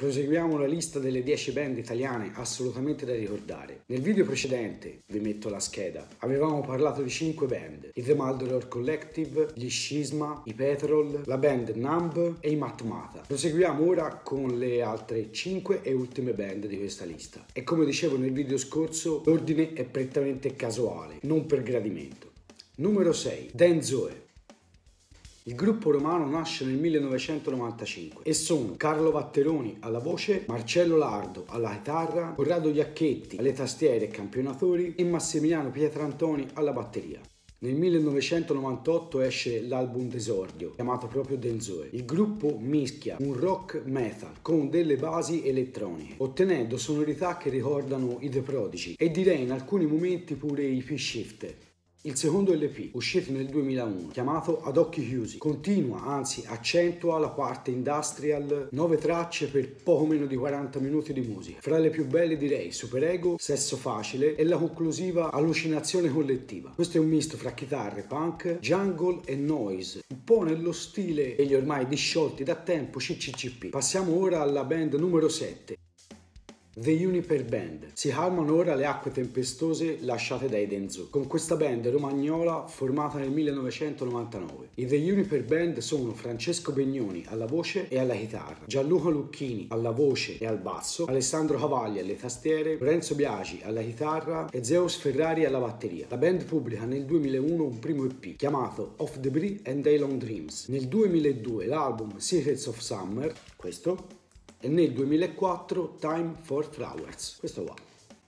Proseguiamo la lista delle 10 band italiane assolutamente da ricordare. Nel video precedente, vi metto la scheda, avevamo parlato di 5 band: i The Maldoror Collective, gli Schisma, i Petrol, la band Numb e i Matmata. Proseguiamo ora con le altre 5 e ultime band di questa lista. E come dicevo nel video scorso, l'ordine è prettamente casuale, non per gradimento. Numero 6, Dan Zoe. Il gruppo romano nasce nel 1995 e sono Carlo Vatteroni alla voce, Marcello Lardo alla chitarra, Corrado Iacchetti alle tastiere e campionatori e Massimiliano Pietrantoni alla batteria. Nel 1998 esce l'album d'esordio, chiamato proprio Dan Zoe. Il gruppo mischia un rock metal con delle basi elettroniche, ottenendo sonorità che ricordano i The Prodigy e direi in alcuni momenti pure i P-Shifter. Il secondo LP, uscito nel 2001, chiamato Ad occhi chiusi, continua, anzi accentua la parte industrial, 9 tracce per poco meno di 40 minuti di musica. Fra le più belle direi Superego, Sesso facile e la conclusiva Allucinazione collettiva. Questo è un misto fra chitarre punk, jungle e noise, un po' nello stile degli ormai disciolti da tempo CCCP. Passiamo ora alla band numero 7. The Juniper Band. Si calmano ora le acque tempestose lasciate dai Dan Zoe, con questa band romagnola formata nel 1999. I The Juniper Band sono Francesco Begnoni alla voce e alla chitarra, Gianluca Lucchini alla voce e al basso, Alessandro Cavalli alle tastiere, Lorenzo Biagi alla chitarra e Zeus Ferrari alla batteria. La band pubblica nel 2001 un primo EP chiamato Off Debris and Daylong Dreams. Nel 2002 l'album Secrets of Summer, questo, e nel 2004 Time for Flowers, questo qua.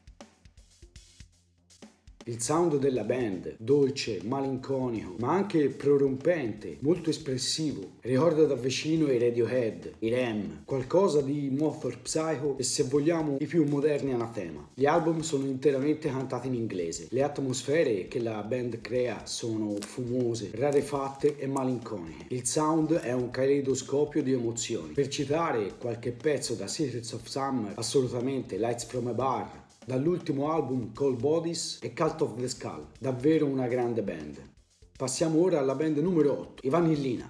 Il sound della band, dolce, malinconico, ma anche prorompente, molto espressivo, ricorda da vicino i Radiohead, i Rem, qualcosa di Mothra Psycho e se vogliamo i più moderni Anathema. Gli album sono interamente cantati in inglese, le atmosfere che la band crea sono fumose, rarefatte e malinconiche. Il sound è un caleidoscopio di emozioni. Per citare qualche pezzo da Secrets of Summer, assolutamente Lights from a Bar, dall'ultimo album Cold Bodies e Cult of the Skull, davvero una grande band. Passiamo ora alla band numero 8, i Vanillina.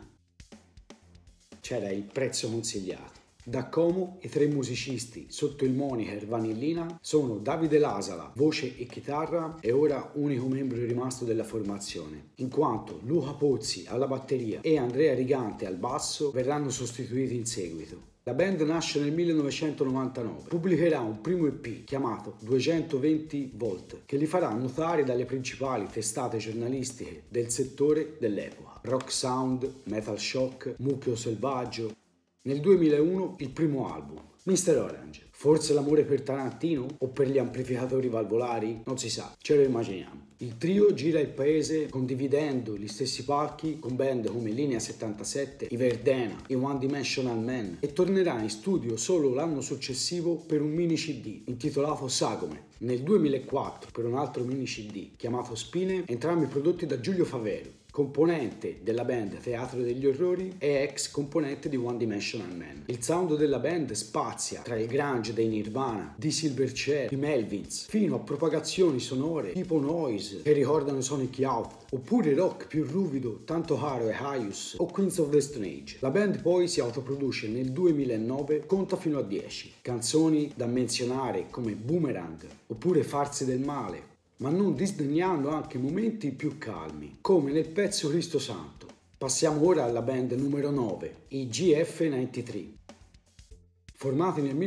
C'era il prezzo consigliato. Da Como i 3 musicisti sotto il moniker Vanillina sono Davide Lasala, voce e chitarra e ora unico membro rimasto della formazione, in quanto Luca Pozzi alla batteria e Andrea Rigante al basso verranno sostituiti in seguito. La band nasce nel 1999, pubblicherà un primo EP chiamato 220 Volt che li farà notare dalle principali testate giornalistiche del settore dell'epoca: Rock Sound, Metal Shock, Mucchio Selvaggio. Nel 2001 il primo album, Mr. Orange. Forse l'amore per Tarantino o per gli amplificatori valvolari? Non si sa, ce lo immaginiamo. Il trio gira il paese condividendo gli stessi palchi con band come Linea 77, i Verdena, i One Dimensional Man e tornerà in studio solo l'anno successivo per un mini CD intitolato Sagome. Nel 2004 per un altro mini CD chiamato Spine, entrambi prodotti da Giulio Favero, componente della band Teatro degli Orrori e ex componente di One Dimensional Man. Il sound della band spazia tra il grunge dei Nirvana, di Silverchair, i Melvins, fino a propagazioni sonore tipo noise che ricordano Sonic Youth, oppure rock più ruvido, tanto caro e Hiatus o Queens of the Stone Age. La band poi si autoproduce nel 2009, conta fino a 10. Canzoni da menzionare come Boomerang oppure Farse del male, ma non disdegnando anche momenti più calmi, come nel pezzo Cristo Santo. Passiamo ora alla band numero 9, i GF93. Formati nel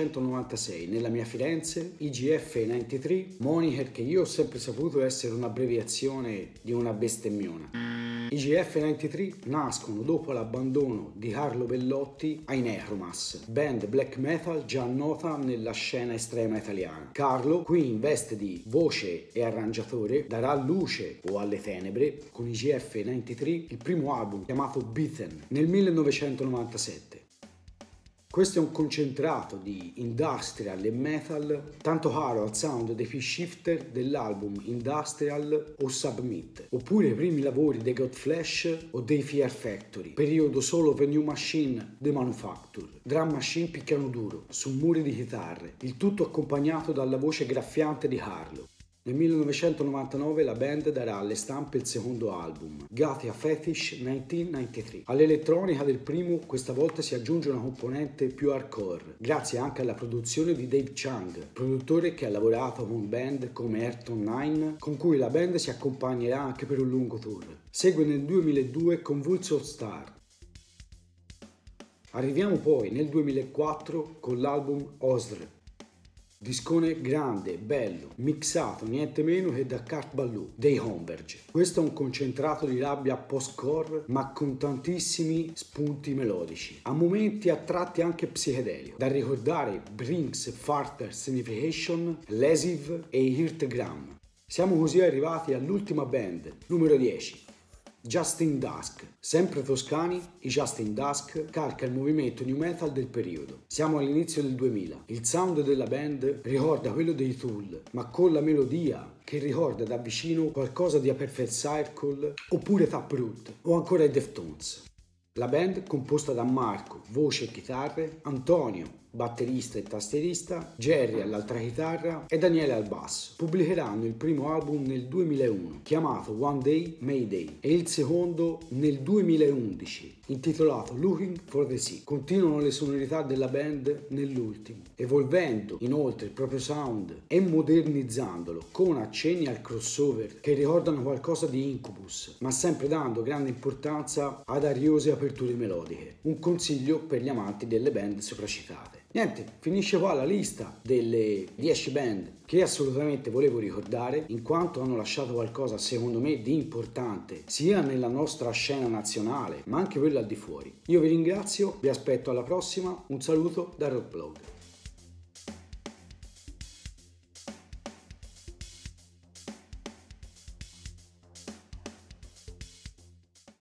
1996 nella mia Firenze, i GF93, moniker che io ho sempre saputo essere un'abbreviazione di una bestemmiona. I GF93 nascono dopo l'abbandono di Carlo Bellotti ai Necromas, band black metal già nota nella scena estrema italiana. Carlo, qui in veste di voce e arrangiatore, darà luce o alle tenebre con i GF93 il primo album chiamato Beaten nel 1997. Questo è un concentrato di industrial e metal tanto caro al sound dei P-Shifter dell'album Industrial o Submit, oppure i primi lavori dei Godflesh o dei Fear Factory, periodo solo The New Machine The Manufacture. Drum machine picchiano duro su muri di chitarre, il tutto accompagnato dalla voce graffiante di Carlo. Nel 1999 la band darà alle stampe il secondo album, Gathia Fetish 1993. All'elettronica del primo questa volta si aggiunge una componente più hardcore, grazie anche alla produzione di Dave Chang, produttore che ha lavorato con band come Ayrton 9, con cui la band si accompagnerà anche per un lungo tour. Segue nel 2002 Convulsor Star. Arriviamo poi nel 2004 con l'album Osr. Discone grande, bello, mixato niente meno che da Kurt Ballou dei Homberg. Questo è un concentrato di rabbia post-core ma con tantissimi spunti melodici, a momenti a tratti anche psichedelico. Da ricordare Brinks Further Signification, Lesive e Hirtgram. Siamo così arrivati all'ultima band, numero 10. Justin Dusk. Sempre toscani, i Justin Dusk calca il movimento new metal del periodo. Siamo all'inizio del 2000. Il sound della band ricorda quello dei Tool, ma con la melodia che ricorda da vicino qualcosa di A Perfect Circle, oppure Taproot, o ancora i Deftones. La band, composta da Marco, voce e chitarre, Antonio, batterista e tastierista, Jerry all'altra chitarra e Daniele al basso, pubblicheranno il primo album nel 2001, chiamato One Day Mayday, e il secondo nel 2011, intitolato Looking for the Sea. Continuano le sonorità della band nell'ultimo, evolvendo inoltre il proprio sound e modernizzandolo con accenni al crossover che ricordano qualcosa di Incubus, ma sempre dando grande importanza ad ariose aperture melodiche. Un consiglio per gli amanti delle band sopracitate. Niente, finisce qua la lista delle 10 band che assolutamente volevo ricordare, in quanto hanno lasciato qualcosa secondo me di importante sia nella nostra scena nazionale ma anche quella al di fuori. Io vi ringrazio, vi aspetto alla prossima, un saluto da Rockblog.